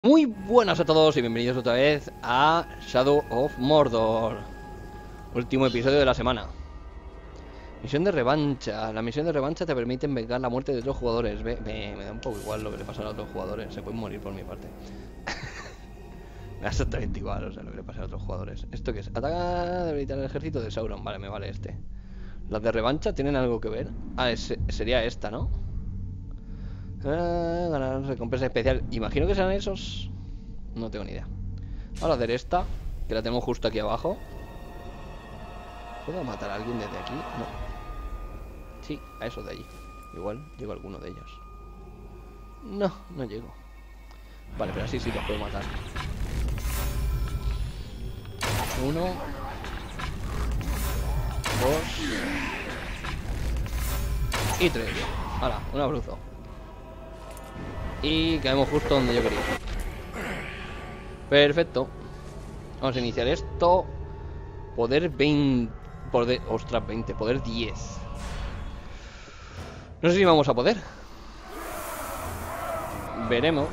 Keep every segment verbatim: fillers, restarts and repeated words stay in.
Muy buenas a todos y bienvenidos otra vez a Shadow of Mordor. Último episodio de la semana. Misión de revancha. La misión de revancha te permite vengar la muerte de otros jugadores. Ve, me, me da un poco igual lo que le pasa a otros jugadores. Se pueden morir por mi parte. Me da exactamente igual, o sea, lo que le pasa a otros jugadores. ¿Esto qué es? Ataca, debilitar el ejército de Sauron. Vale, me vale este. ¿Las de revancha tienen algo que ver? Ah, es, sería esta, ¿no? Ah, ganar recompensa especial. Imagino que serán esos. No tengo ni idea. Vamos a hacer esta, que la tenemos justo aquí abajo. ¿Puedo matar a alguien desde aquí? No. Sí, a esos de allí. Igual llego a alguno de ellos. No, no llego. Vale, pero así sí los puedo matar. Uno. Dos. Y tres. Hala, un abrazo. Y caemos justo donde yo quería. Perfecto. Vamos a iniciar esto. Poder veinte. Poder, ostras, veinte. Poder diez. No sé si vamos a poder. Veremos.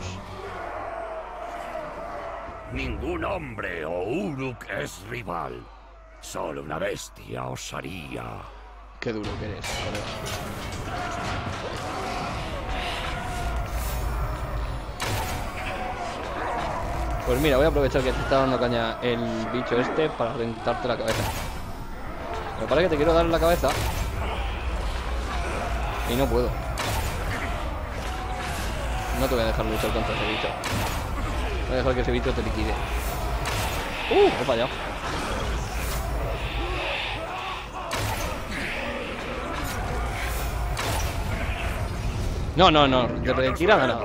Ningún hombre o Uruk es rival. Solo una bestia os haría. Qué duro que eres, colega. Pues mira, voy a aprovechar que te está dando caña el bicho este para rentarte la cabeza. Me parece que te quiero dar en la cabeza y no puedo. No te voy a dejar luchar contra ese bicho. Voy a dejar que ese bicho te liquide. Uh, he fallado. No, no, no, de retirada nada.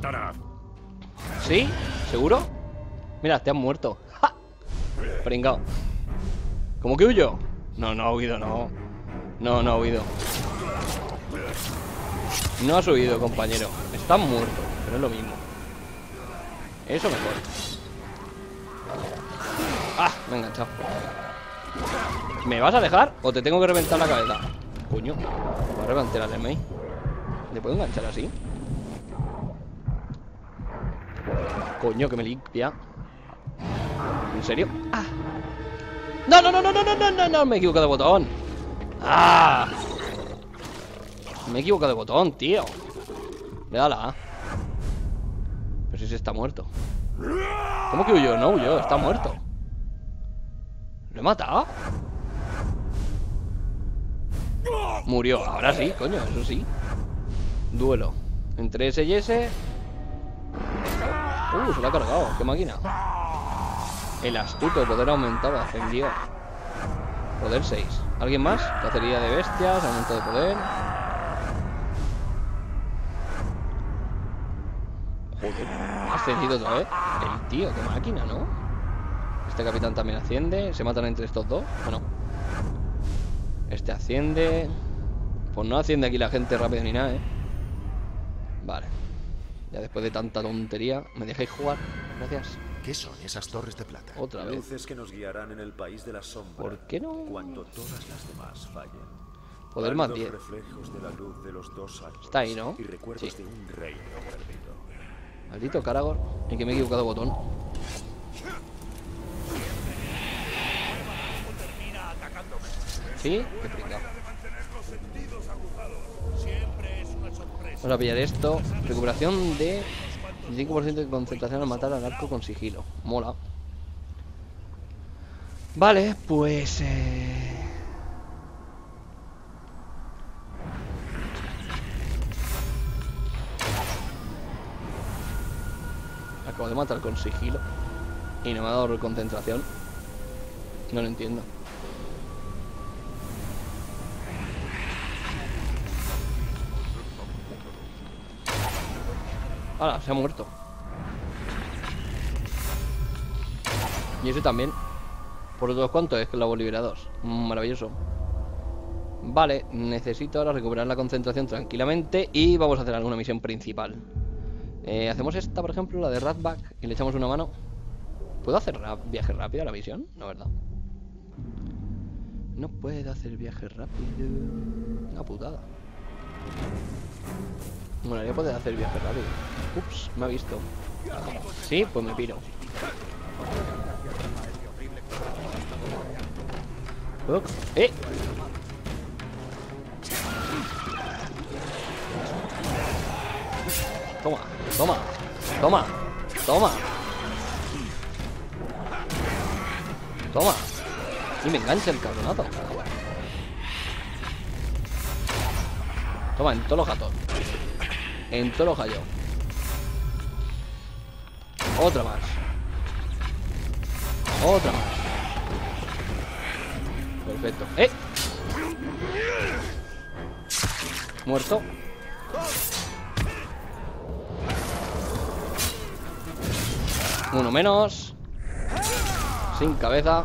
¿Sí? ¿Seguro? Mira, te han muerto. ¡Ja! Pringao. ¿Cómo que huyo? No, no ha huido, no. No, no ha huido. No has huido, compañero. Estás muerto, pero es lo mismo. Eso mejor. ¡Ah! Me he enganchado. ¿Me vas a dejar o te tengo que reventar la cabeza? Coño, voy a reventar al M I. ¿Le puedo enganchar así? Coño, que me limpia. ¿En serio? ¡Ah! ¡No, no, no, no, no, no, no, no, no! Me he equivocado de botón. ¡Ah! Me he equivocado de botón, tío. Le da la A. Pero si se está muerto. ¿Cómo que huyó? No huyó, está muerto. ¿Lo he matado? Murió, ahora sí, coño, eso sí. Duelo entre ese y ese. Uh, se lo ha cargado, qué máquina. El astuto, poder aumentado, ascendió. Poder seis. ¿Alguien más? Cacería de bestias, aumento de poder. Joder, ha ascendido otra vez. El tío, qué máquina, ¿no? Este capitán también asciende. ¿Se matan entre estos dos? Bueno. Este asciende. Pues no asciende aquí la gente rápido ni nada, ¿eh? Vale. Ya después de tanta tontería, ¿me dejáis jugar? Gracias. ¿Qué son esas torres de plata? Otra vez. Luces que nos guiarán en el país de la sombra. ¿Por qué no? Cuando todas las demás fallen. Poder más Pálidos diez. reflejos de la luz de los dos árboles. Está ahí, ¿no? Y recuerdos Sí. de un reino perdido. Maldito Caragor. Y que me he equivocado de botón. ¿Sí? Qué pringao. Vamos a pillar esto. Recuperación de cinco por ciento de concentración al matar al arco con sigilo. Mola. Vale, pues... Eh... Acabo de matar con sigilo y no me ha dado concentración. No lo entiendo. ¡Hala! Se ha muerto. Y ese también. Por otros cuantos esclavos liberados. Maravilloso. Vale, necesito ahora recuperar la concentración tranquilamente y vamos a hacer alguna misión principal. eh, Hacemos esta, por ejemplo, la de Ratback, y le echamos una mano. ¿Puedo hacer viaje rápido a la misión? No, ¿verdad? No puedo hacer viaje rápido. Una putada. Bueno, ya poder hacer viaje rápido. Ups, me ha visto. Sí, pues me piro. ¿Puedo? ¡Eh! Toma, toma, toma, toma. Toma. Y me engancha el cabronazo. Toma, en todos los gatos. En todos los gallos. Otra más. Otra más. Perfecto. ¡Eh! Muerto. Uno menos. Sin cabeza.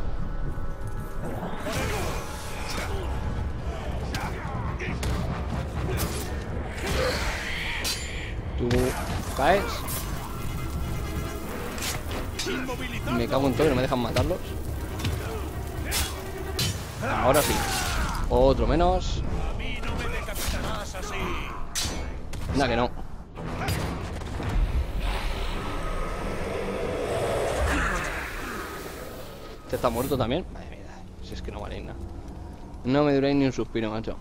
Tú caes. Me cago en todo y no me dejan matarlos. Ahora sí. Otro menos. Nada que no. Este está muerto también. Madre mía, si es que no vale nada. No me duráis ni un suspiro, macho.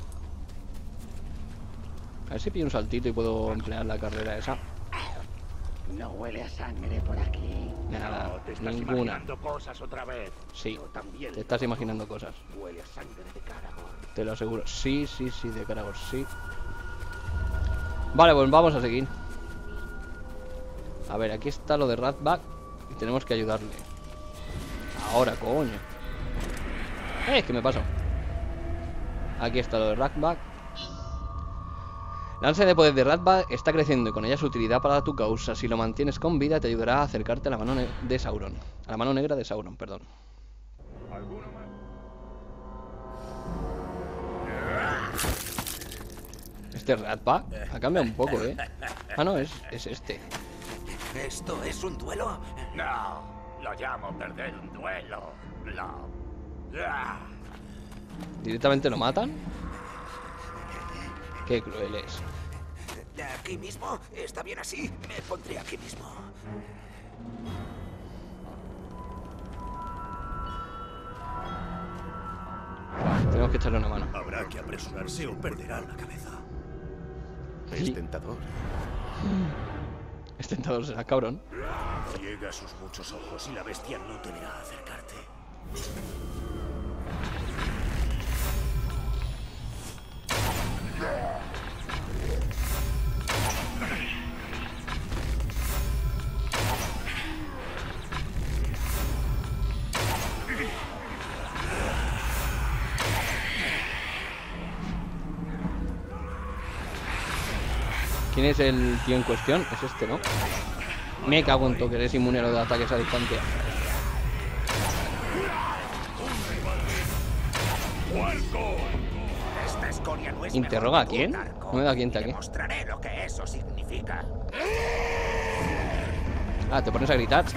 A ver si pillo un saltito y puedo emplear la carrera esa. No huele a sangre por aquí. Nada, No, te estás ninguna. imaginando cosas otra vez. Sí, Yo también. te estás imaginando cosas. Huele a sangre de Caragor. Te lo aseguro. Sí, sí, sí, de Caragor, sí. Vale, pues vamos a seguir. A ver, aquí está lo de Ratback y tenemos que ayudarle. Ahora, coño. Eh, es que me paso. Aquí está lo de Ratback. La ansia de poder de Ratback está creciendo y con ella su utilidad para tu causa. Si lo mantienes con vida, te ayudará a acercarte a la mano de Sauron. A la mano negra de Sauron, perdón. Este Ratback ha cambiado un poco, ¿eh? Ah, no, es, es este. ¿Esto es un duelo? No, lo llamo perder un duelo. No. Ah. ¿Directamente lo matan? Qué cruel es. ¿Aquí mismo? ¿Está bien así? Me pondré aquí mismo. Tenemos que echarle una mano. Habrá que apresurarse o perderán la cabeza. Es tentador. Es tentador, será cabrón. Ciega sus muchos ojos y la bestia no te verá acercarte. ¿Quién es el tío en cuestión? Es este, ¿no? Me cago en todo, que eres inmune a los de ataques a distancia. Esta escoria no es ¿Interroga mejor a que quién? un arco. No me da quién está Y aquí. demostraré lo que eso significa. Ah, te pones a gritar.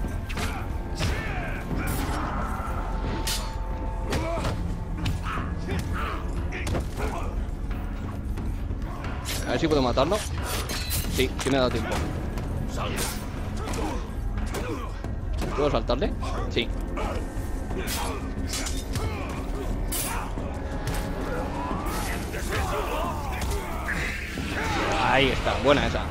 A ver si puedo matarlo. Sí, sí me ha dado tiempo. ¿Puedo saltarle? Sí. Ahí está, buena esa.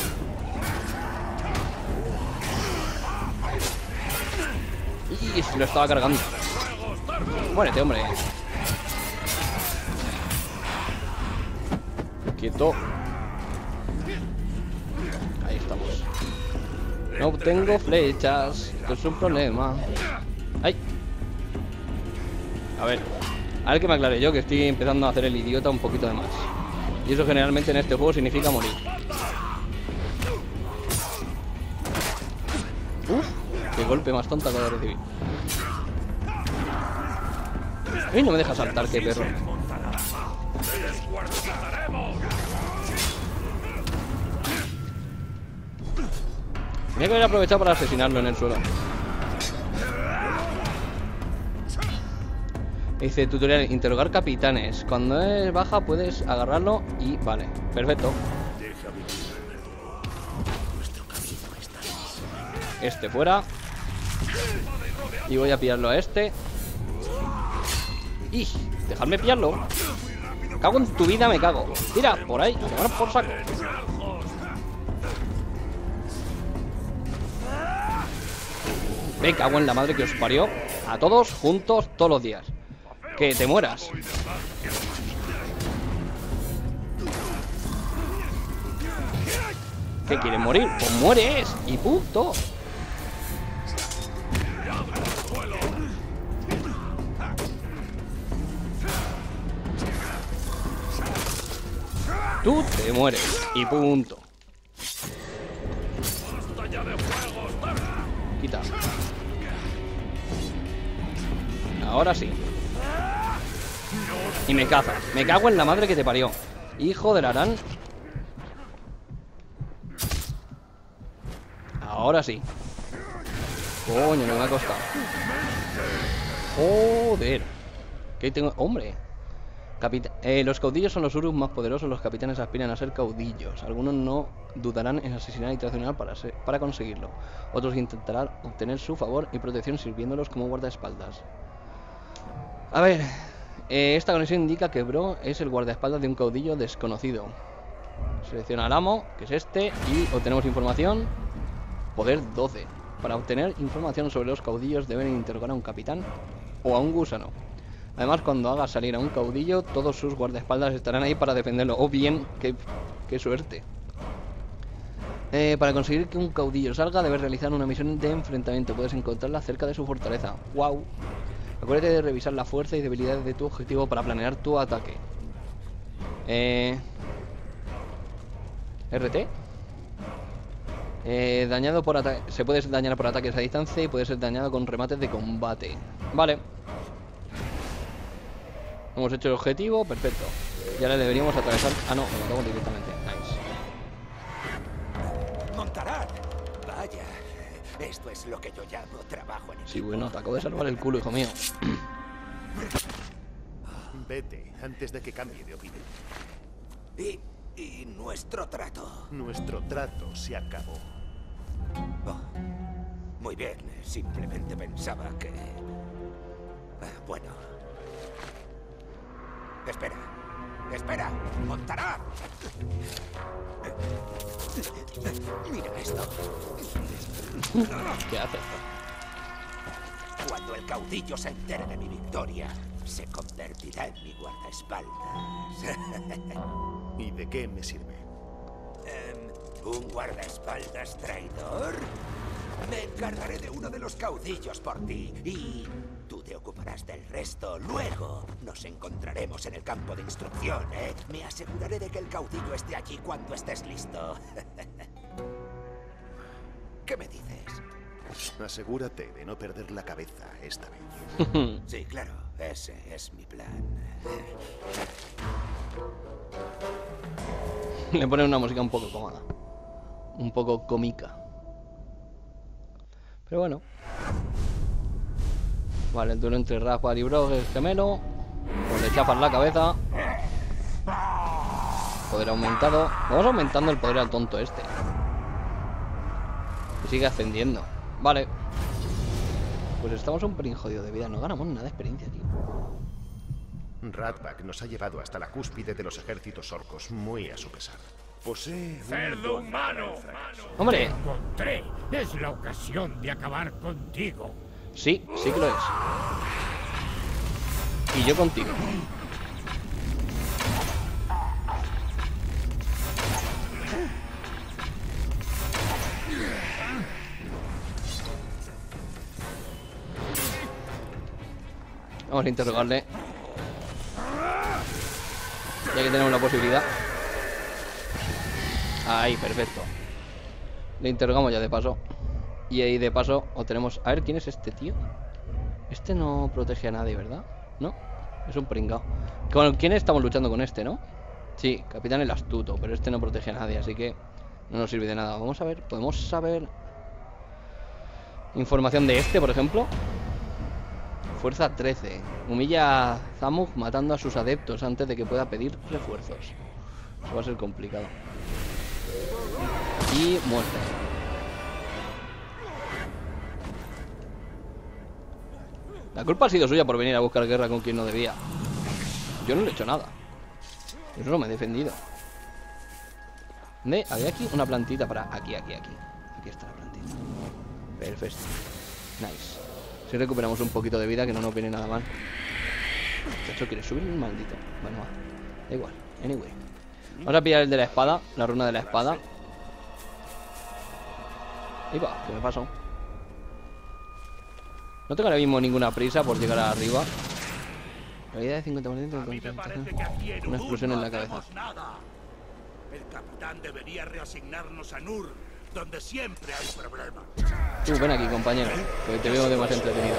Y se lo estaba cargando. Muérete, hombre. Quieto. Ahí estamos. No tengo flechas. Esto es un problema. ¡Ay! A ver. A ver que me aclare yo, que estoy empezando a hacer el idiota un poquito de más. Y eso generalmente en este juego significa morir. Uf, qué golpe más tonto acabo de recibir. ¡Ay, no me deja saltar, qué perro! Tenía que haber aprovechado para asesinarlo en el suelo. Dice tutorial, interrogar capitanes. Cuando es baja puedes agarrarlo y... Vale, perfecto. Deja vivir, Alberto. Nuestro camino está este fuera. Y voy a pillarlo a este. ¡Y! Dejadme pillarlo. Me cago en tu vida, me cago. Tira, por ahí, a tomar por saco. Me cago en la madre que os parió. A todos juntos, todos los días. Que te mueras. ¿Qué quieres morir? Pues mueres. Y punto. Tú te mueres. Y punto. Quita. Ahora sí. Y me caza. Me cago en la madre que te parió. Hijo del Arán. Ahora sí. Coño, no me ha costado. Joder. ¿Qué tengo? Hombre. Capita eh, los caudillos son los Uruk más poderosos. Los capitanes aspiran a ser caudillos. Algunos no dudarán en asesinar y traicionar para, ser, para conseguirlo. Otros intentarán obtener su favor y protección sirviéndolos como guardaespaldas. A ver, eh, esta conexión indica que Bro es el guardaespaldas de un caudillo desconocido. Selecciona al amo, que es este, y obtenemos información. Poder doce. Para obtener información sobre los caudillos deben interrogar a un capitán o a un gusano. Además, cuando haga salir a un caudillo, todos sus guardaespaldas estarán ahí para defenderlo. ¡Oh, bien! ¡Qué, qué suerte! Eh, para conseguir que un caudillo salga, debes realizar una misión de enfrentamiento. Puedes encontrarla cerca de su fortaleza. ¡Wow! Acuérdate de revisar la fuerza y debilidades de tu objetivo para planear tu ataque. Eh... R T. Eh, dañado por ataque. Se puede dañar por ataques a distancia y puede ser dañado con remates de combate. Vale. Hemos hecho el objetivo, perfecto. Y ahora deberíamos atravesar. Ah, no, lo matamos directamente. Nice. Montarán. Vaya. Esto es lo que yo llamo trabajo en equipo. Sí, bueno, te acabo de salvar el culo, hijo mío. Vete antes de que cambie de opinión. Y, y nuestro trato. Nuestro trato se acabó. Oh, muy bien. Simplemente pensaba que... Ah, bueno. Espera. Espera. Montará. Mira esto. ¿Qué hace? Cuando el caudillo se entere de mi victoria, se convertirá en mi guardaespaldas. ¿Y de qué me sirve? Um, ¿Un guardaespaldas traidor? Me encargaré de uno de los caudillos por ti y tú te ocuparás del resto. Luego nos encontraremos en el campo de instrucción, ¿eh? Me aseguraré de que el caudillo esté allí cuando estés listo. ¿Qué me dices? Asegúrate de no perder la cabeza esta vez. Sí, claro, ese es mi plan. Le ponen una música un poco cómoda. Un poco cómica. Pero bueno. Vale, el duelo entre Rafa y Bro es gemelo. Pues le chapas la cabeza. Poder aumentado. Vamos aumentando el poder al tonto este. Que sigue ascendiendo. Vale. Pues estamos un pelín jodido de vida. No ganamos nada de experiencia, tío. Ratbag nos ha llevado hasta la cúspide de los ejércitos orcos, muy a su pesar. Posee ¡Cerdo humano! ¡Hombre! Encontré. Es la ocasión de acabar contigo. Sí, sí que lo es. Y yo contigo. Vamos a interrogarle. Ya que tenemos la posibilidad. Ahí, perfecto. Le interrogamos ya de paso. Y ahí de paso obtenemos... A ver, ¿quién es este tío? Este no protege a nadie, ¿verdad? ¿No? Es un pringao. ¿Con quién estamos luchando con este, no? Sí, capitán el astuto. Pero este no protege a nadie, así que no nos sirve de nada. Vamos a ver, ¿podemos saber información de este, por ejemplo? Fuerza trece. Humilla a Zamuk matando a sus adeptos antes de que pueda pedir refuerzos. Eso va a ser complicado. Y muerte. La culpa ha sido suya por venir a buscar guerra con quien no debía. Yo no le he hecho nada. Yo solo me he defendido. ¿Dónde? Había aquí una plantita para... Aquí, aquí, aquí. Aquí está la plantita. Perfecto. Nice. Si recuperamos un poquito de vida, que no nos viene nada mal. Esto quiere subir un maldito. Bueno, va. Da igual. Anyway. Vamos a pillar el de la espada. La runa de la espada. Y va, ¿qué me pasó? No tengo ahora mismo ninguna prisa por llegar arriba. Realidad de cincuenta por ciento de concentración. Una explosión en la cabeza. El capitán debería reasignarnos a Nur, donde siempre hay problemas. Tú, ven aquí, compañero, porque te veo demasiado entretenido.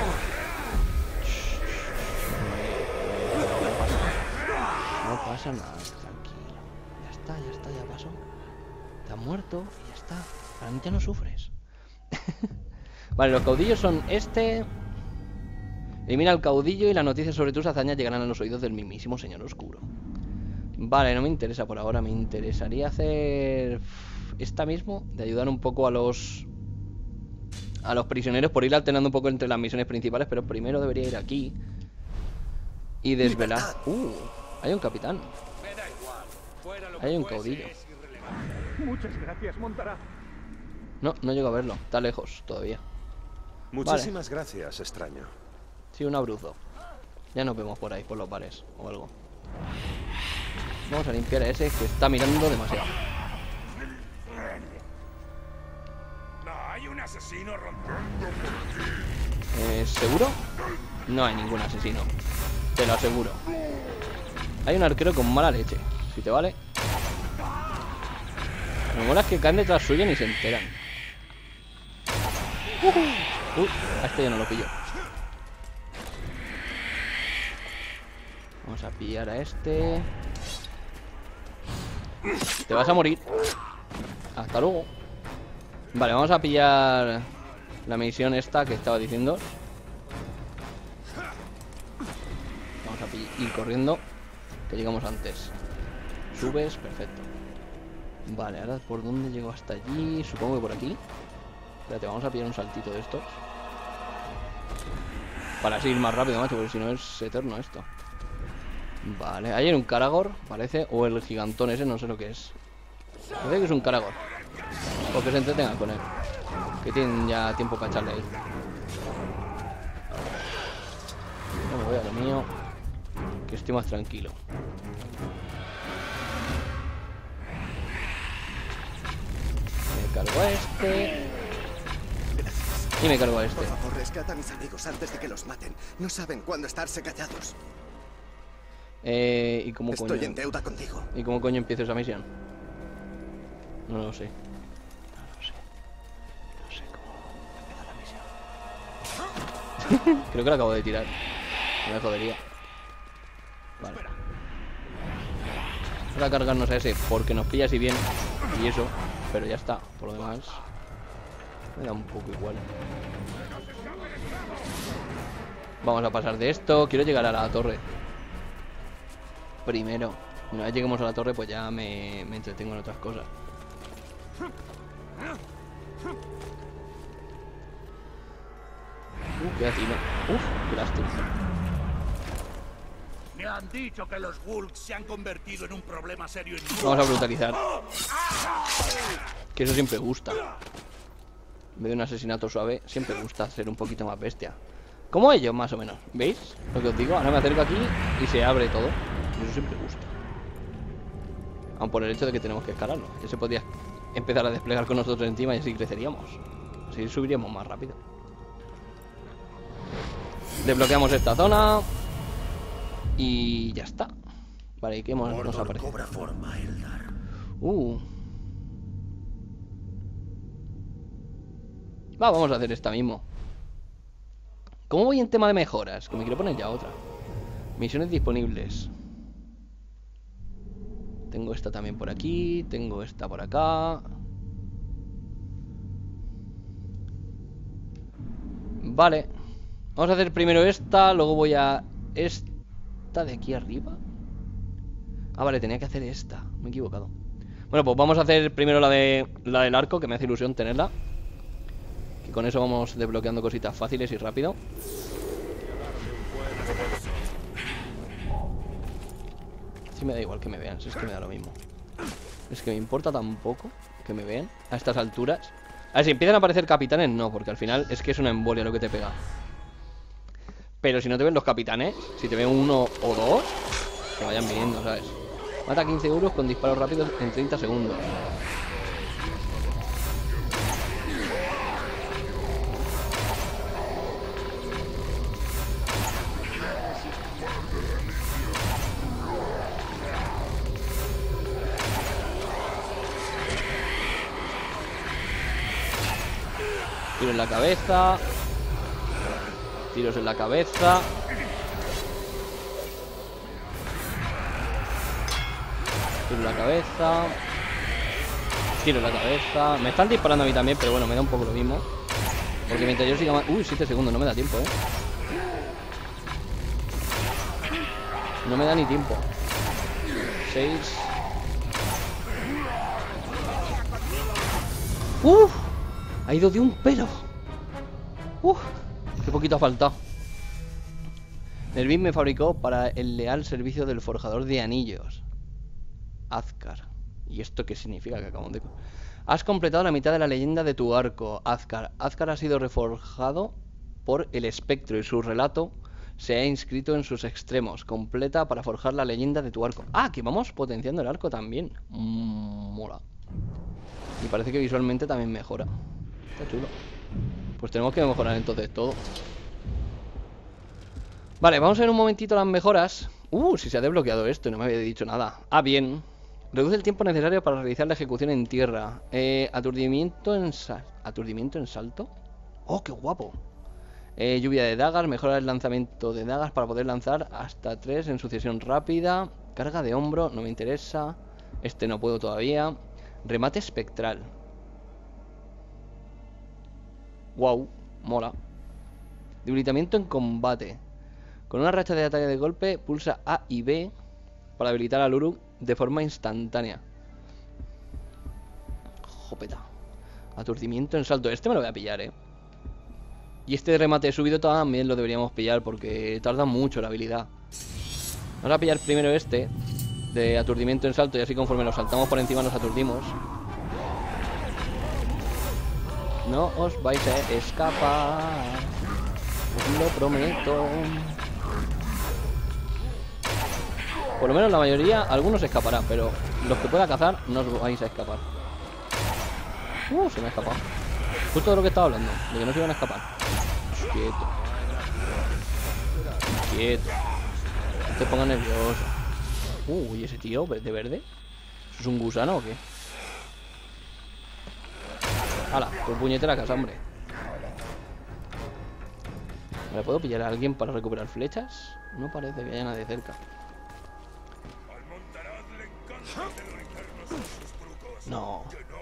No pasa nada, tranquilo. Ya está, ya está, ya pasó. Te has muerto y ya está. Ahora ya no sufres. Vale, los caudillos son este. Elimina al caudillo y las noticias sobre tus hazañas llegarán a los oídos del mismísimo Señor Oscuro. Vale, no me interesa por ahora. Me interesaría hacer esta mismo, de ayudar un poco a los a los prisioneros, por ir alternando un poco entre las misiones principales. Pero primero debería ir aquí y desvelar. Uh, hay un capitán. Hay un caudillo. Muchas gracias, Montará. No, no llego a verlo, está lejos todavía. Muchísimas vale. gracias, extraño. Sí, un abruzo. Ya nos vemos por ahí, por los bares o algo. Vamos a limpiar a ese que está mirando demasiado. No hay un asesino rondando por aquí. Eh, ¿Seguro? No hay ningún asesino. Te lo aseguro. Hay un arquero con mala leche. Si te vale. Me mola que caen detrás suyo y ni se enteran. Uh, uh, a este yo no lo pillo. Vamos a pillar a este. Te vas a morir. Hasta luego. Vale, vamos a pillar la misión esta que estaba diciendo. Vamos a ir corriendo, que llegamos antes. Subes, perfecto. Vale, ahora ¿por dónde llego hasta allí? Supongo que por aquí. Espérate, vamos a pillar un saltito de estos para así ir más rápido, macho, porque si no es eterno esto. Vale, ahí hay un Caragor, parece. O el gigantón ese, no sé lo que es. Parece que es un Caragor. O que se entretengan con él, que tienen ya tiempo para echarle ahí. No me voy a lo mío, que estoy más tranquilo. Me cargo a este. Y me cargo a este. Por favor, rescata a mis amigos antes de que los maten. No saben cuándo estarse callados. Eh, ¿y cómo Estoy coño? en deuda contigo. ¿Y cómo coño empiezo esa misión? No lo sé. No lo sé. No sé cómo empezar la misión. Creo que la acabo de tirar. No me jodería. Vale. Vamos a cargarnos a ese porque nos pilla así bien. Y eso. Pero ya está. Por lo demás me da un poco igual. Vamos a pasar de esto. Quiero llegar a la torre primero. Una vez lleguemos a la torre, pues ya me, me entretengo en otras cosas. Uh, qué atino. Uf, qué lástima. Me han dicho que los Wulks se han convertido en un problema serio en... Vamos a brutalizar. Que eso siempre gusta. En vez de un asesinato suave, siempre gusta ser un poquito más bestia. Como ellos, más o menos. ¿Veis lo que os digo? Ahora me acerco aquí y se abre todo. Eso siempre gusta. Aun por el hecho de que tenemos que escalarlo. Ya se podría empezar a desplegar con nosotros encima y así creceríamos. Así subiríamos más rápido. Desbloqueamos esta zona. Y ya está. Vale, ¿y qué hemos, nos aparece? Cobra forma, Eldar. Uh. Va, vamos a hacer esta mismo. ¿Cómo voy en tema de mejoras? Que me quiero poner ya otra. Misiones disponibles. Tengo esta también por aquí. Tengo esta por acá. Vale. Vamos a hacer primero esta. Luego voy a... Esta de aquí arriba. Ah, vale, tenía que hacer esta. Me he equivocado. Bueno, pues vamos a hacer primero la de la del arco, que me hace ilusión tenerla. Que con eso vamos desbloqueando cositas fáciles y rápido. Sí me da igual que me vean, si es que me da lo mismo. Es que me importa tan poco que me vean a estas alturas. A ver, si empiezan a aparecer capitanes, no, porque al final es que es una embolia lo que te pega. Pero si no te ven los capitanes, si te ven uno o dos, que vayan viniendo, ¿sabes? Mata quince euros con disparos rápidos en treinta segundos. Tiro en la cabeza. Tiros en la cabeza. Tiro en la cabeza. Tiro en la cabeza. Me están disparando a mí también, pero bueno, me da un poco lo mismo. Porque mientras yo siga más... Uy, siete segundos, no me da tiempo, eh. No me da ni tiempo. seis. Uf. Ha ido de un pelo. Uf. Qué poquito ha faltado. Nervin me fabricó para el leal servicio del forjador de anillos. Azkar. ¿Y esto qué significa que acabamos de...? Has completado la mitad de la leyenda de tu arco, Azkar. Azkar ha sido reforjado por el espectro y su relato se ha inscrito en sus extremos. Completa para forjar la leyenda de tu arco. Ah, que vamos potenciando el arco también. Mm, mola. Y parece que visualmente también mejora. Está chulo. Pues tenemos que mejorar entonces todo. Vale, vamos a ver un momentito las mejoras. Uh, si se ha desbloqueado esto y no me había dicho nada. Ah, bien. Reduce el tiempo necesario para realizar la ejecución en tierra. eh, Aturdimiento en sal... ¿Aturdimiento en salto? Oh, qué guapo. eh, Lluvia de dagas. Mejora el lanzamiento de dagas para poder lanzar hasta tres en sucesión rápida. Carga de hombro, no me interesa. Este no puedo todavía. Remate espectral. Wow, mola. Debilitamiento en combate. Con una racha de ataque de golpe, pulsa A y B para habilitar al Uruk de forma instantánea. Jopeta. Aturdimiento en salto. Este me lo voy a pillar, eh. Y este de remate subido también lo deberíamos pillar porque tarda mucho la habilidad. Vamos a pillar primero este de aturdimiento en salto y así conforme nos saltamos por encima nos aturdimos. No os vais a escapar, os lo prometo. Por lo menos la mayoría, algunos escaparán, pero los que pueda cazar no os vais a escapar. Uh, se me ha escapado. Justo de lo que estaba hablando, de que no se iban a escapar. Quieto. Quieto. No te pongas nervioso. Uh, ¿y ese tío de verde? ¿Eso es un gusano o qué? ¡Hala! Tu puñetera casa, hombre. ¿Me puedo pillar a alguien para recuperar flechas? No parece que haya nadie cerca. No.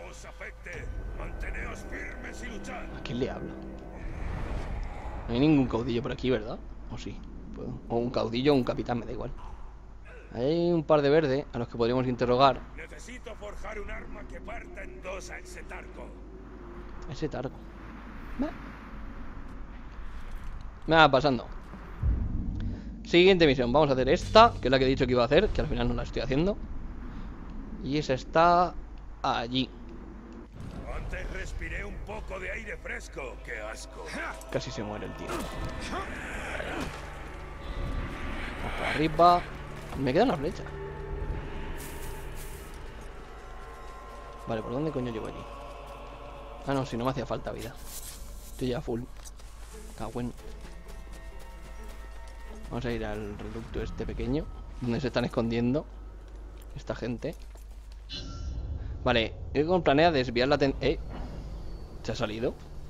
¿A quién le habla? No hay ningún caudillo por aquí, ¿verdad? ¿O sí? ¿Puedo? O un caudillo o un capitán, me da igual. Hay un par de verde a los que podríamos interrogar. Necesito forjar un arma que parta en dos a ese targo. Ese targo. Me va pasando. Siguiente misión. Vamos a hacer esta, que es la que he dicho que iba a hacer, que al final no la estoy haciendo. Y esa está allí. Antes respiré un poco de aire fresco. ¡Qué asco! Casi se muere el tío. Vamos para arriba. Me queda una flecha. Vale, ¿por dónde coño llego allí? Ah, no, si no me hacía falta vida. Estoy ya full. Cagüen. Vamos a ir al reducto este pequeño, donde se están escondiendo esta gente. Vale, Egon planea desviar la atención. ¿Eh? ¿Se ha salido?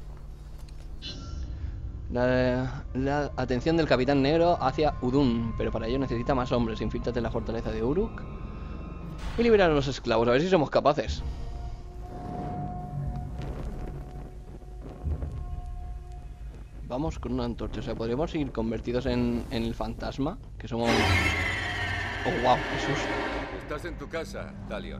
La, la atención del Capitán Negro hacia Udun, pero para ello necesita más hombres. Infíltrate en la fortaleza de Uruk y liberar a los esclavos. A ver si somos capaces. Vamos con una antorcha. O sea, podríamos seguir convertidos en, en el fantasma, que somos... Oh, wow, qué susto. Estás en tu casa, Talion.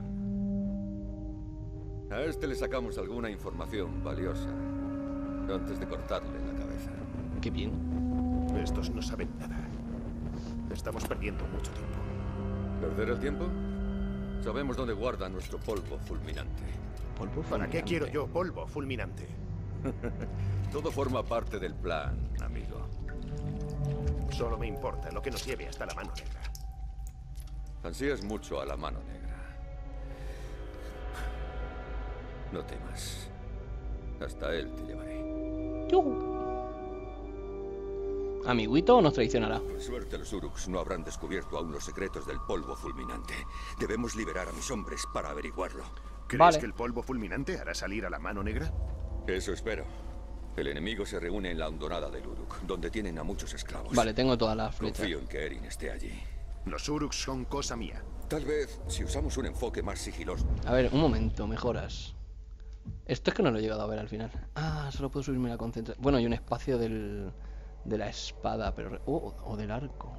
A este le sacamos alguna información valiosa antes de cortarle la cabeza. Qué bien. Estos no saben nada. Estamos perdiendo mucho tiempo. ¿Perder el tiempo? Sabemos dónde guarda nuestro polvo fulminante. Polvo ¿Para qué fulminante. quiero yo polvo fulminante? Todo forma parte del plan, amigo. Solo me importa lo que nos lleve hasta la mano negra. Ansías mucho a la mano negra. No temas. Hasta él te llevaré. Yujú. ¿Amiguito nos traicionará? Por suerte los Uruks no habrán descubierto aún los secretos del polvo fulminante. Debemos liberar a mis hombres para averiguarlo. ¿Crees Vale. que el polvo fulminante hará salir a la mano negra? Eso espero. El enemigo se reúne en la hondonada del Uruk, donde tienen a muchos esclavos. Vale, tengo todas las flechas. Confío en que Erin esté allí. Los Uruks son cosa mía. Tal vez, si usamos un enfoque más sigiloso... A ver, un momento, mejoras. Esto es que no lo he llegado a ver al final. Ah, solo puedo subirme la concentración. Bueno, y un espacio del... de la espada, pero... Oh, o del arco.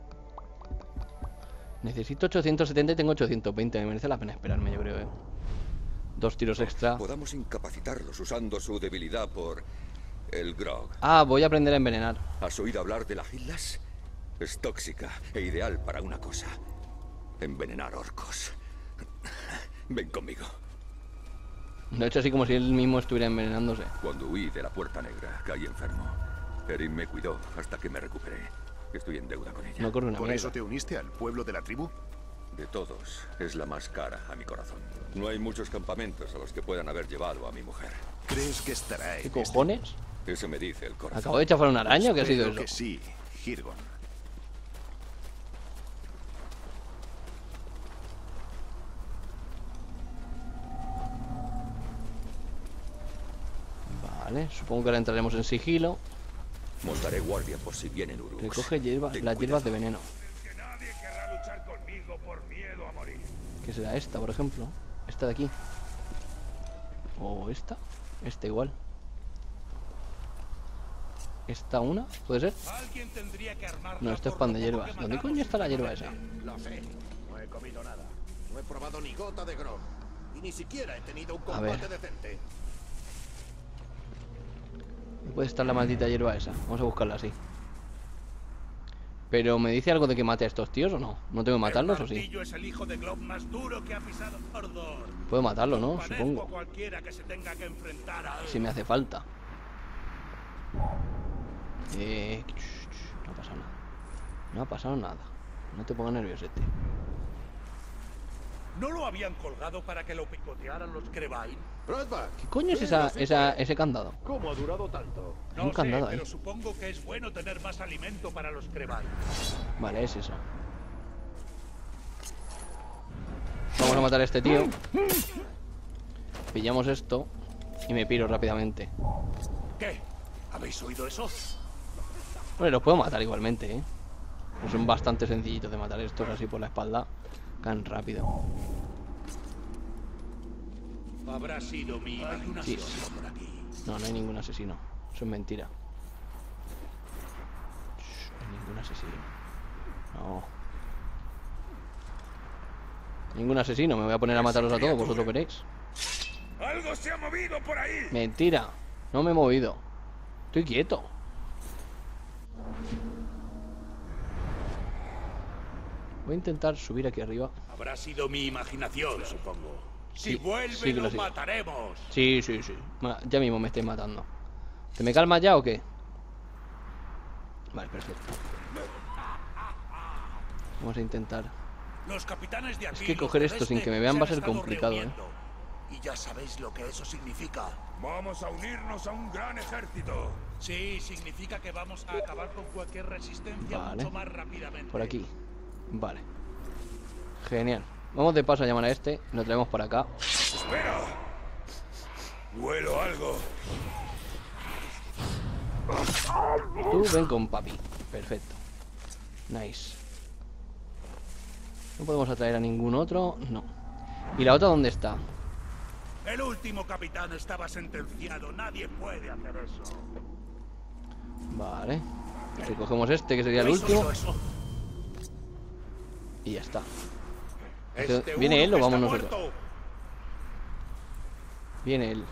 Necesito ochocientos setenta y tengo ochocientos veinte. Me merece la pena esperarme, yo creo, eh. Dos tiros extra. Podamos incapacitarlos usando su debilidad por... el grog. Ah, voy a aprender a envenenar. ¿Has oído hablar de la Gildas? Es tóxica e ideal para una cosa. Envenenar orcos. Ven conmigo. Lo he hecho así como si él mismo estuviera envenenándose. Cuando huí de la Puerta Negra, caí enfermo. Erin me cuidó hasta que me recuperé. Estoy en deuda con ella. No corre una ¿Por mierda. eso te uniste al pueblo de la tribu? De todos, es la más cara a mi corazón. No hay muchos campamentos a los que puedan haber llevado a mi mujer. ¿Crees que estará ¿Qué en este? cojones? Eso me dice el corazón. ¿Acabo de chafar una araña o qué ha sido Espero eso? que sí, Hirgon. Vale, supongo que ahora entraremos en sigilo. Montaré guardia por si vienen Uruks. Recoge hierba, Ten las hierbas de cuidado. veneno. Que nadie querrá luchar conmigo por miedo a morir. ¿Qué será esta, por ejemplo? Esta de aquí. ¿O esta? Esta igual. ¿Esta una? ¿Puede ser? Alguien tendría que armar. No, esto es pan de hierbas. ¿Dónde coño está la hierba esa? Lo sé. No he comido nada. No he probado ni gota de grog. Y ni siquiera he tenido un A ver. combate decente. ¿Dónde puede estar la maldita hierba esa? Vamos a buscarla así. Pero ¿me dice algo de que mate a estos tíos o no? ¿No tengo que matarlos o sí? Martillo es el hijo de Glob más duro que ha pisado Mordor. Puedo matarlo, ¿no? Padezco a Supongo. cualquiera que se tenga que enfrentar a él. Si me hace falta. Eh, ch, ch, no ha pasado nada. No ha pasado nada. No te pongas nerviosete. ¿No lo habían colgado para que lo picotearan los Crevain? Rodbach, ¿Qué coño es esa, esa, ese candado? ¿Cómo ha durado tanto? Hay No un sé, candado ahí. pero supongo que es bueno tener más alimento para los Crevain. Vale, es eso. Vamos a matar a este tío. Pillamos esto y me piro rápidamente. ¿Qué? ¿Habéis oído eso? Bueno, los puedo matar igualmente, ¿eh? Pues son bastante sencillitos de matar estos así por la espalda. Caen rápido. Habrá sido mi imaginación por aquí. No, no hay ningún asesino. Eso es mentira. Shh, no hay ningún asesino. No. Ningún asesino. Me voy a poner a matarlos a todos. Vosotros veréis. ¡Algo se ha movido por ahí! Mentira. No me he movido. Estoy quieto. Voy a intentar subir aquí arriba. Habrá sido mi imaginación, supongo. Si Sí, vuelve, sí que lo lo ha sido. mataremos. Sí, sí, sí. Ma- Ya mismo me estáis matando. ¿Te me calmas ya o qué? Vale, perfecto. Vamos a intentar. Los capitanes de aquí, que los coger del esto sin este, que me vean se va a han ser estado complicado, ¿eh? reuniendo. Y ya sabéis lo que eso significa. Vamos a unirnos a un gran ejército. Sí, significa que vamos a acabar con cualquier resistencia Vale. mucho más rápidamente. Por aquí. Vale. Genial. Vamos de paso a llamar a este. Lo traemos para acá. ¡Espera! Huelo algo. Tú ven con papi. Perfecto. Nice. No podemos atraer a ningún otro. No. ¿Y la otra dónde está? El último capitán estaba sentenciado. Nadie puede hacer eso. Vale. Recogemos este, que sería el ¿Habéis último. oído eso? Y ya está. Este ¿Viene él o Uruk vamos está nosotros? muerto. Viene él.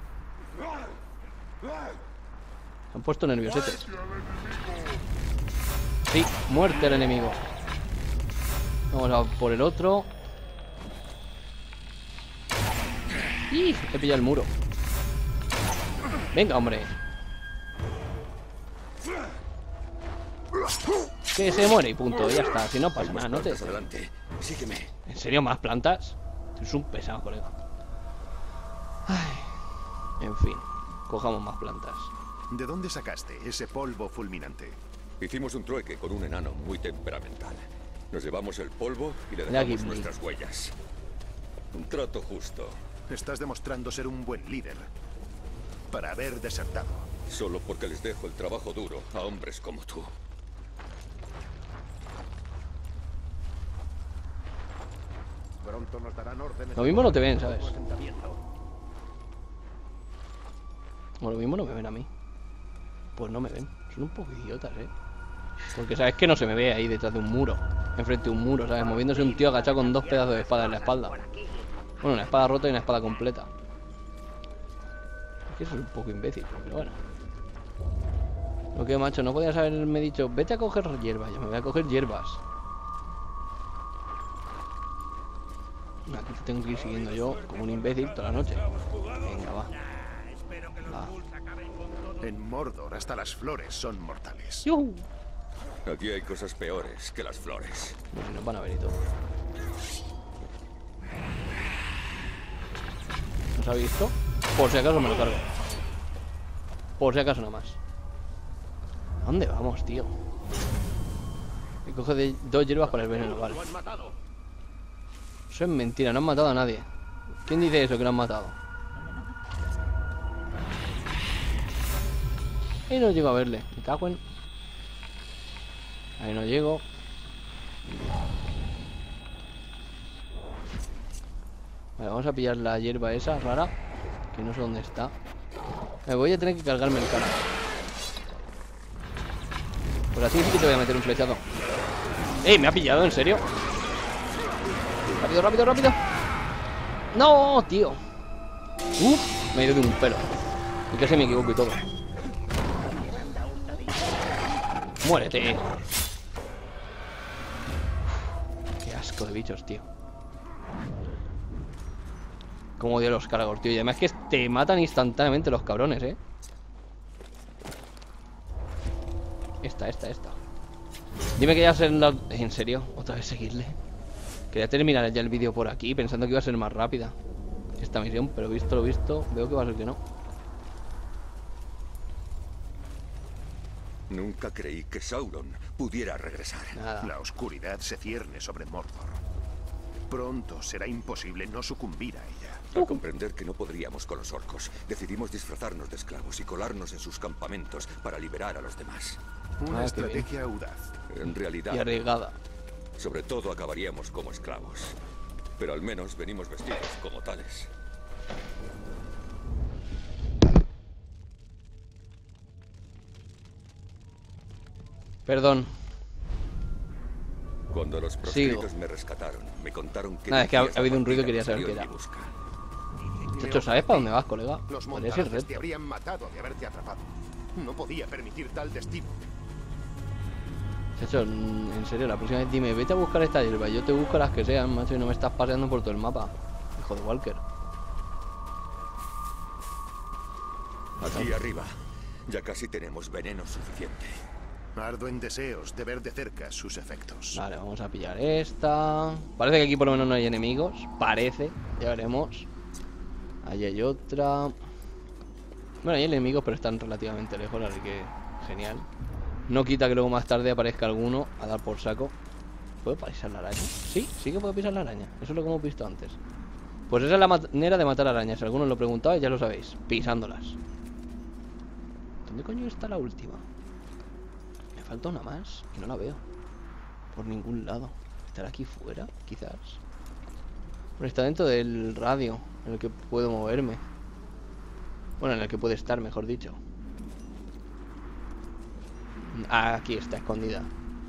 Se han puesto nerviosetes. Sí, muerte al enemigo. Vamos a por el otro. ¡Y! He pillado el muro. Venga, hombre. Que se muere y punto, ya está. Si no pasa nada, no te... Adelante, sígueme. ¿En serio más plantas? Es un pesado, colega. Ay. En fin, cojamos más plantas. ¿De dónde sacaste ese polvo fulminante? Hicimos un trueque con un enano muy temperamental. Nos llevamos el polvo y le Mira aquí, dejamos nuestras huellas. Un trato justo. Estás demostrando ser un buen líder. Para haber desertado. Solo porque les dejo el trabajo duro a hombres como tú. Pronto nos darán órdenes. Lo mismo no te ven, ¿sabes? de asentamiento. O lo mismo no me ven a mí. Pues no me ven. Son un poco idiotas, ¿eh? Porque sabes que no se me ve ahí detrás de un muro. Enfrente de un muro, ¿sabes? Moviéndose un tío agachado con dos pedazos de espada en la espalda. Bueno, una espada rota y una espada completa. Es que eso es un poco imbécil, pero bueno. Lo que, macho, no podías haberme dicho, vete a coger hierbas. Yo me voy a coger hierbas. Aquí te tengo que ir siguiendo yo como un imbécil toda la noche. Venga, va. Va. En Mordor hasta las flores son mortales. ¡Yuhu! Aquí hay cosas peores que las flores. No sé, nos van a ver y todo. ¿Nos ha visto? Por si acaso me lo cargo. Por si acaso nada más. ¿A dónde vamos, tío? Y coge de dos hierbas para el veneno, vale. Eso es mentira, no han matado a nadie. ¿Quién dice eso, que lo han matado? Y no llego a verle. Me cago en... Ahí no llego. Vale, vamos a pillar la hierba esa rara, que no sé dónde está. Me voy a tener que cargarme el cara. Pues así sí que te voy a meter un flechazo. ¡Eh! ¿Me ha pillado? ¿En serio? ¡Rápido, rápido, rápido! ¡No, tío! ¡Uf! Me he ido de un pelo. Y casi me equivoco y todo. ¡Muérete! ¡Qué asco de bichos, tío! Como odio los cargos, tío. Y además que te matan instantáneamente los cabrones, ¿eh? Esta, esta, esta. Dime que ya ser la... ¿En serio? ¿Otra vez seguirle? Quería terminar ya el vídeo por aquí, pensando que iba a ser más rápida esta misión, pero visto lo visto, veo que va a ser que no. Nunca creí que Sauron pudiera regresar. Nada. La oscuridad se cierne sobre Mordor. Pronto será imposible no sucumbir a ella. Al comprender que no podríamos con los orcos, decidimos disfrazarnos de esclavos y colarnos en sus campamentos para liberar a los demás. Una Ah, qué estrategia audaz. En realidad, Y arriesgada. sobre todo acabaríamos como esclavos. Pero al menos venimos vestidos como tales. Perdón. Cuando los proscritos me rescataron, me contaron que... Nada, es que ha, dirigías ha habido un la ruido y partida quería saber que qué salió era. en mi busca. Chacho, ¿sabes para dónde vas, colega? Los Podría ser montajes recto. te habrían matado de haberte atrapado. No podía permitir tal destino. Chacho, en serio, la próxima vez dime, vete a buscar esta hierba. Yo te busco las que sean, macho, y no me estás paseando por todo el mapa. Hijo de Walker. Aquí arriba, ya casi tenemos veneno suficiente. Ardo en deseos de ver de cerca sus efectos. Vale, vamos a pillar esta. Parece que aquí por lo menos no hay enemigos. Parece, ya veremos. Ahí hay otra. Bueno, hay enemigos, pero están relativamente lejos, así que genial. No quita que luego más tarde aparezca alguno a dar por saco. ¿Puedo pisar la araña? Sí, sí que puedo pisar la araña. Eso es lo que hemos visto antes. Pues esa es la manera de matar arañas. Si alguno lo preguntaba, ya lo sabéis. Pisándolas. ¿Dónde coño está la última? Me falta una más y no la veo. Por ningún lado. ¿Estará aquí fuera? Quizás. Bueno, está dentro del radio en el que puedo moverme. Bueno, en el que puede estar, mejor dicho. Ah, aquí está, escondida.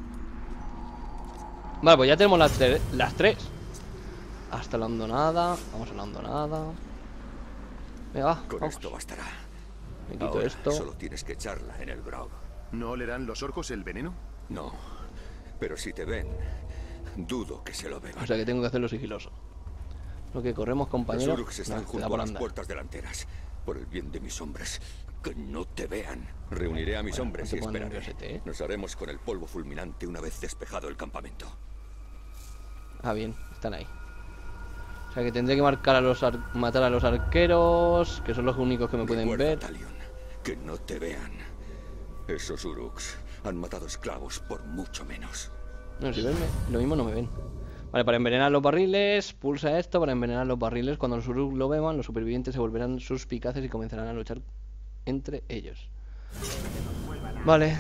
Vale, pues ya tenemos las, las tres. Hasta la hondonada. Vamos a la hondonada. Venga, va, Con vamos. esto bastará. Me quito Ahora esto. solo tienes que echarla en el grog. ¿No olerán los orcos el veneno? No, pero si te ven, Dudo que se lo beban. O sea que tengo que hacerlo sigiloso. Lo que corremos, compañero. Los Uruks están No, te da junto por a las andar. puertas delanteras. Por el bien de mis hombres, que no te vean. Reuniré a mis Bueno, hombres no y te pongas esperaré. nerviosete, ¿eh? Nos haremos con el polvo fulminante una vez despejado el campamento. Ah, bien, están ahí. O sea que tendré que marcar a los ar- matar a los arqueros, que son los únicos que me pueden Recuerda, ver. Talion, que no te vean. Esos Uruks han matado esclavos por mucho menos. No, si verme, lo mismo no me ven. Vale, para envenenar los barriles, pulsa esto para envenenar los barriles. Cuando los Uruk lo beban, los supervivientes se volverán suspicaces y comenzarán a luchar entre ellos. Vale.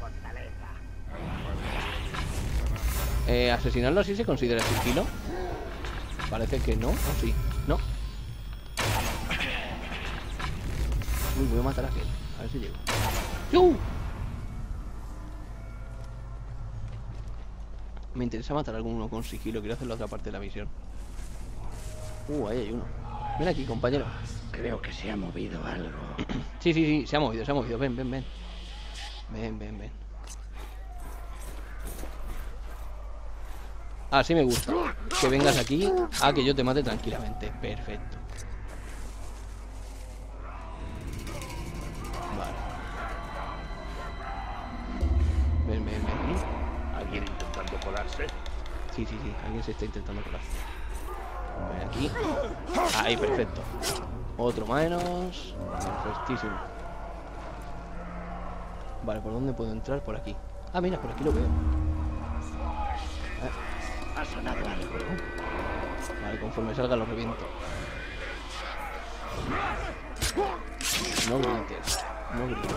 Eh, ¿Asesinarlo así se considera sigilo? Parece que no, o sí, no. Uy, voy a matar a aquel, a ver si llego. ¡Uh! Me interesa matar a alguno con sigilo, quiero hacer la otra parte de la misión. Uh, ahí hay uno. Ven aquí, compañero. Creo que se ha movido algo. Sí, sí, sí, se ha movido, se ha movido. Ven, ven, ven. Ven, ven, ven. Así me gusta. Que vengas aquí a que yo te mate tranquilamente. Perfecto. Vale. Ven, ven, ven. ¿Alguien intentando colarse? Sí, sí, sí. Alguien se está intentando colar. Ven aquí. Ahí, perfecto. Otro menos. Perfectísimo. Vale, ¿por dónde puedo entrar? Por aquí. Ah, mira, por aquí lo veo. Ha sonado algo. Vale, conforme salga lo reviento. No grites. No grites.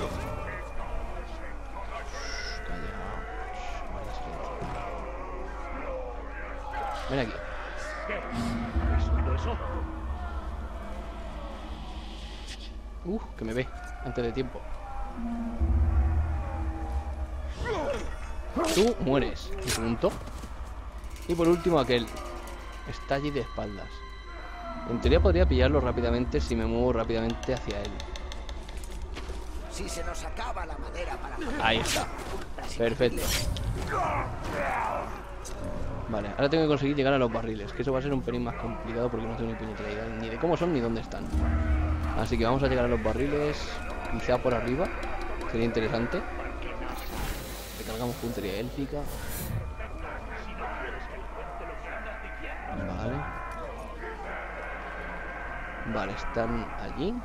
Calla. Vaya silencio. Ven aquí. ¿Es eso? Uh, que me ve. Antes de tiempo. Tú mueres. Y punto. Y por último aquel. Está allí de espaldas. En teoría podría pillarlo rápidamente si me muevo rápidamente hacia él. Si se nos acaba la madera para... Ahí está. Perfecto. Vale, ahora tengo que conseguir llegar a los barriles, que eso va a ser un pelín más complicado porque no tengo ni puñetera idea ni de cómo son ni dónde están. Así que vamos a llegar a los barriles, quizá por arriba. Sería interesante. Recargamos puntería élfica. Vale. Vale, están allí.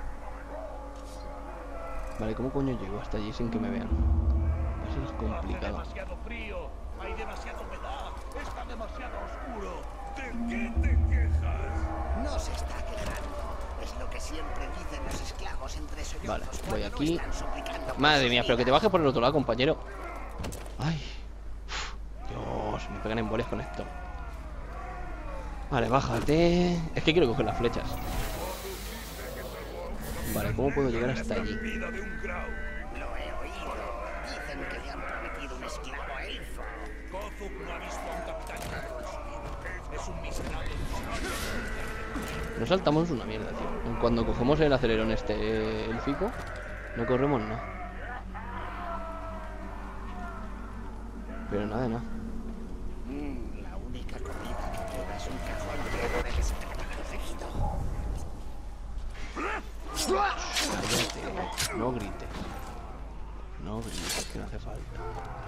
Vale, ¿cómo coño llego hasta allí sin que me vean? Va a ser complicado. Demasiado frío, hay demasiada humedad, está demasiado oscuro. ¿De qué te quejas? No se está quejando. Es lo que siempre dicen los esclavos entre sollozos. Vale, voy cuando aquí. no están suplicando por Madre sus mía, pero que te vidas. bajes por el otro lado, compañero. Ay. Dios, me pegan embolias con esto. Vale, bájate. Es que quiero coger las flechas. Vale, ¿cómo puedo llegar hasta allí? Vida de un grau. Lo he oído. Dicen que le han prometido un esclavo elfo. Kozuk no ha visto a un capitán Rus. Es un miserable. Nos saltamos una mierda, tío. Cuando cogemos el acelerón este élfico, no corremos nada. Pero nada, nada. Mm, la única comida que queda es un cajón lleno de pescado refrigerado. Cállate, no grites. No grites, que no hace falta.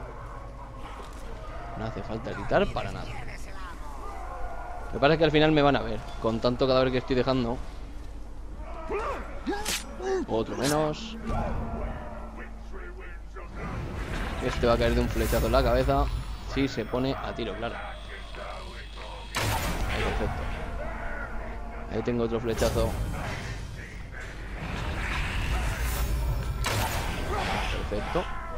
No hace falta gritar para nada. Lo que pasa es que al final me van a ver. Con tanto cadáver que estoy dejando. Otro menos. Este va a caer de un flechazo en la cabeza. Si se pone a tiro, claro. Ahí, perfecto. Ahí tengo otro flechazo. Perfecto.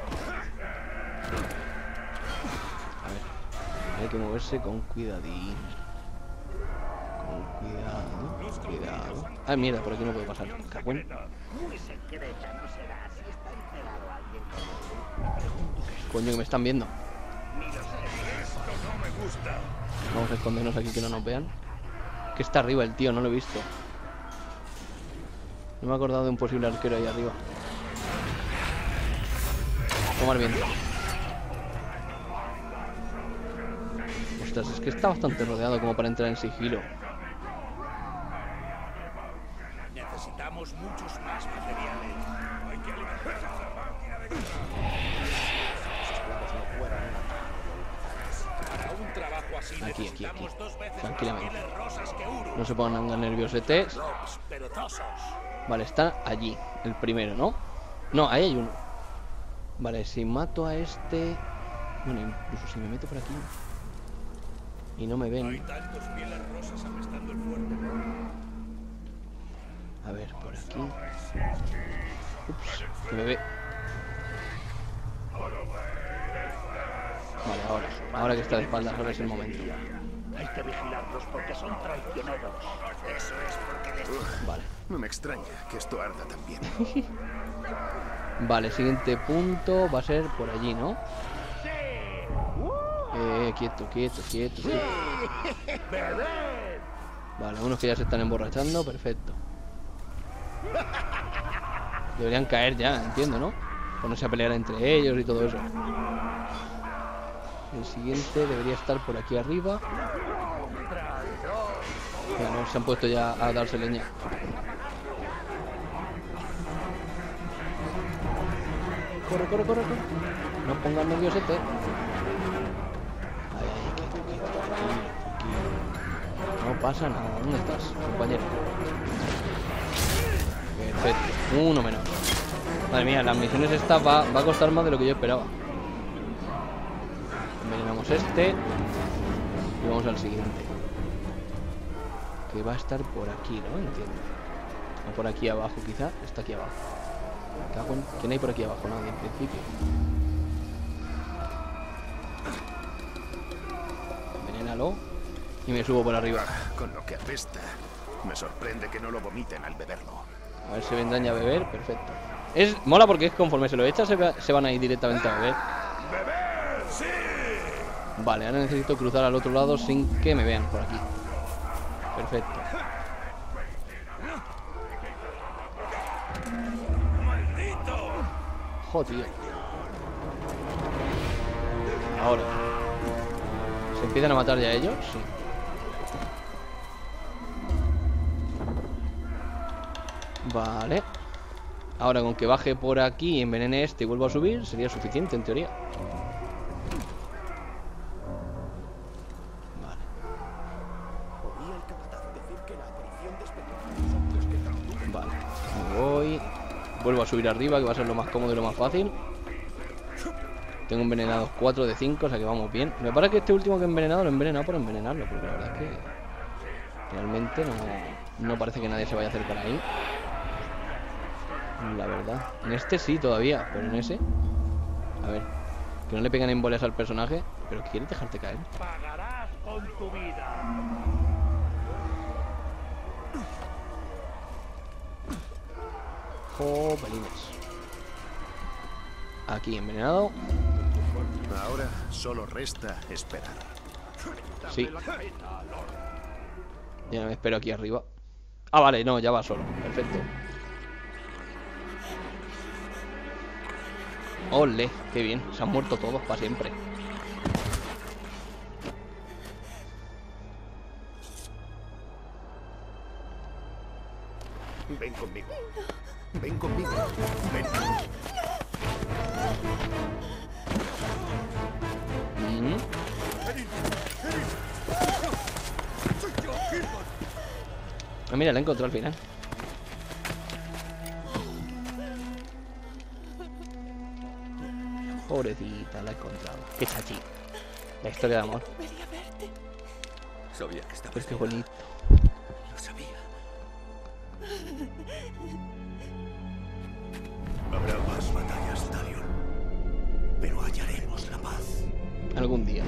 A ver. Hay que moverse con cuidadín. Con cuidado. Cuidado. Ah, mierda, por aquí no puedo pasar. Cagüen. Muy secreta no será si está enterado alguien como tú. Coño, que me están viendo. Ni lo sé. Esto no me gusta. Vamos a escondernos aquí que no nos vean. Que está arriba el tío, no lo he visto. No me he acordado de un posible arquero ahí arriba. Tomar viento. Ostras, es que está bastante rodeado como para entrar en sigilo. Necesitamos muchos más materiales. Hay que alimentar esa máquina de guerra. Para un trabajo así Aquí, aquí, aquí. necesitamos dos veces Tranquilamente. más pieles rosas que Uruk. No se pongan nerviosetes. Lobos perezosos. Vale, está allí, el primero, ¿no? No, ahí hay uno. Vale, si mato a este... Bueno, incluso si me meto por aquí y no me Hay ven. tantos pieles rosas apestando el fuerte, ¿no? A ver, por aquí. Ups, que me ve. Vale, ahora. Ahora que está de espaldas, ahora es el momento. Hay que vigilarlos porque son traicioneros. Eso es porque les... Vale. No me extraña que esto arda también. Vale, siguiente punto va a ser por allí, ¿no? Eh, quieto, quieto, quieto, quieto. Vale, unos que ya se están emborrachando, perfecto. Deberían caer ya, entiendo, ¿no? Ponerse a pelear entre ellos y todo eso. El siguiente debería estar por aquí arriba. Bueno, se han puesto ya a darse leña. Corre, corre, corre, corre. No pongan nerviosete. Ay, ay, quieto, quieto, tranquilo, tranquilo. No pasa nada. ¿Dónde estás, compañero? Perfecto. Uno menos. Madre mía, las misiones estas va, va a costar más de lo que yo esperaba. Envenenamos este. Y vamos al siguiente. Que va a estar por aquí, ¿no? Entiendo. O por aquí abajo, quizá. Está aquí abajo. ¿Quién hay por aquí abajo? Nadie, en principio. Envenénalo. Y me subo por arriba. Con lo que apesta. Me sorprende que no lo vomiten al beberlo. A ver si vendrán ya a beber. Perfecto. Es mola porque es conforme se lo echa se, va, se van a ir directamente a beber. ¡Beber! ¡Sí! Vale, ahora necesito cruzar al otro lado sin que me vean por aquí. Perfecto. ¡Maldito! Joder. Ahora. ¿Se empiezan a matar ya ellos? Sí. Vale. Ahora con que baje por aquí y envenene este y vuelva a subir sería suficiente en teoría. Vale. Vale. Me voy. Vuelvo a subir arriba, que va a ser lo más cómodo y lo más fácil. Tengo envenenados cuatro de cinco, o sea que vamos bien. Me parece que este último que he envenenado lo he envenenado por envenenarlo, porque la verdad es que realmente no, no parece que nadie se vaya a acercar ahí. La verdad. En este sí todavía, pero en ese... A ver. Que no le pegan embolias al personaje. Pero ¿quieres dejarte caer? Pagarás con tu vida. Jopelines. Aquí envenenado. Ahora solo resta esperar. Sí. Ya me espero aquí arriba. Ah, vale, no, ya va solo. Perfecto. Ole, qué bien. Se han muerto todos para siempre. Ven conmigo. Ven conmigo. Ven. Mm. Ah, mira, la encontré al final. Pobrecita, la he encontrado. Qué chachi. La historia de amor. Sabía que estaba. Pues qué bonito. Lo sabía. Habrá más batallas, Talion. Pero hallaremos la paz. Algún día.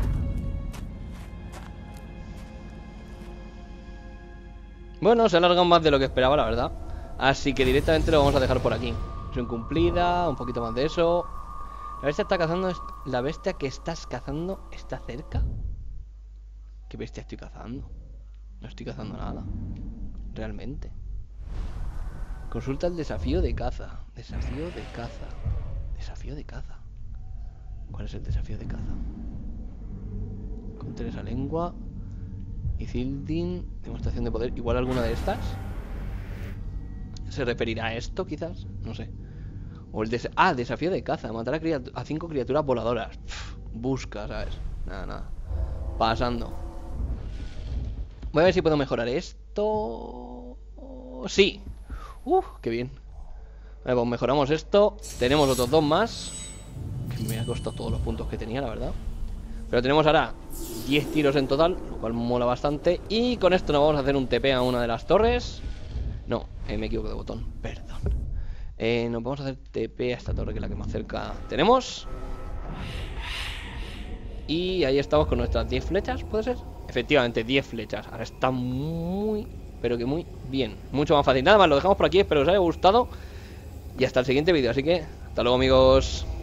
Bueno, se alargan más de lo que esperaba, la verdad. Así que directamente lo vamos a dejar por aquí. Misión cumplida, un poquito más de eso. La bestia está cazando. La bestia que estás cazando está cerca. ¿Qué bestia estoy cazando? No estoy cazando nada. Realmente. Consulta el desafío de caza. Desafío de caza. Desafío de caza. ¿Cuál es el desafío de caza? Teresa Lengua. Ithildin. Demostración de poder. Igual alguna de estas. ¿Se referirá a esto, quizás? No sé. O el des ah, desafío de caza. Matar a, criat a cinco criaturas voladoras. Pff, busca, ¿sabes? Nada, nada. Pasando. Voy a ver si puedo mejorar esto. Sí. Uf, qué bien. Vale, pues mejoramos esto. Tenemos otros dos más. Que me ha costado todos los puntos que tenía, la verdad. Pero tenemos ahora diez tiros en total, lo cual mola bastante. Y con esto nos vamos a hacer un T P a una de las torres. No, eh, me equivoco de botón, perdón. eh, Nos vamos a hacer T P a esta torre, que es la que más cerca tenemos. Y ahí estamos con nuestras diez flechas, ¿puede ser? Efectivamente, diez flechas. Ahora está muy, pero que muy bien. Mucho más fácil. Nada más, lo dejamos por aquí, espero que os haya gustado. Y hasta el siguiente vídeo, así que hasta luego, amigos.